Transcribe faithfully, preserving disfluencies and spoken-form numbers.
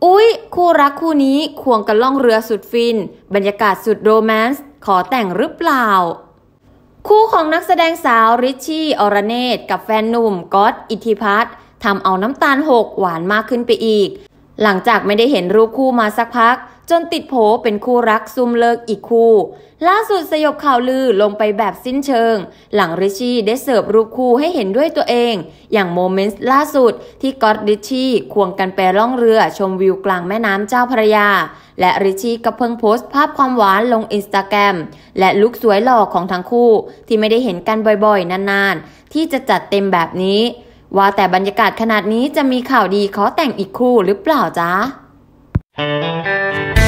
อุ๊ยคู่รักคู่นี้ควงกันล่องเรือสุดฟินบรรยากาศสุดโรแมนซ์ขอแต่งหรือเปล่าคู่ของนักแสดงสาวริชชี่อรเนตกับแฟนหนุ่มก๊อตอิทธิพัฒน์ทำเอาน้ำตาลหกหวานมากขึ้นไปอีกหลังจากไม่ได้เห็นรูปคู่มาสักพักจนติดโผเป็นคู่รักซุ่มเลิกอีกคู่ล่าสุดสยบข่าวลือลงไปแบบสิ้นเชิงหลังริชชี่ได้เสิร์ฟรูปคู่ให้เห็นด้วยตัวเองอย่างโมเมนต์ล่าสุดที่ก๊อตริชชี่ควงกันไปล่องเรือชมวิวกลางแม่น้ำเจ้าพระยาและริชชี่ก็เพิ่งโพสต์ภาพความหวานลงอินสตาแกรมและลุคสวยหล่อของทั้งคู่ที่ไม่ได้เห็นกันบ่อยๆนานๆที่จะจัดเต็มแบบนี้ว่าแต่บรรยากาศขนาดนี้จะมีข่าวดีขอแต่งอีกคู่หรือเปล่าจ๊ะ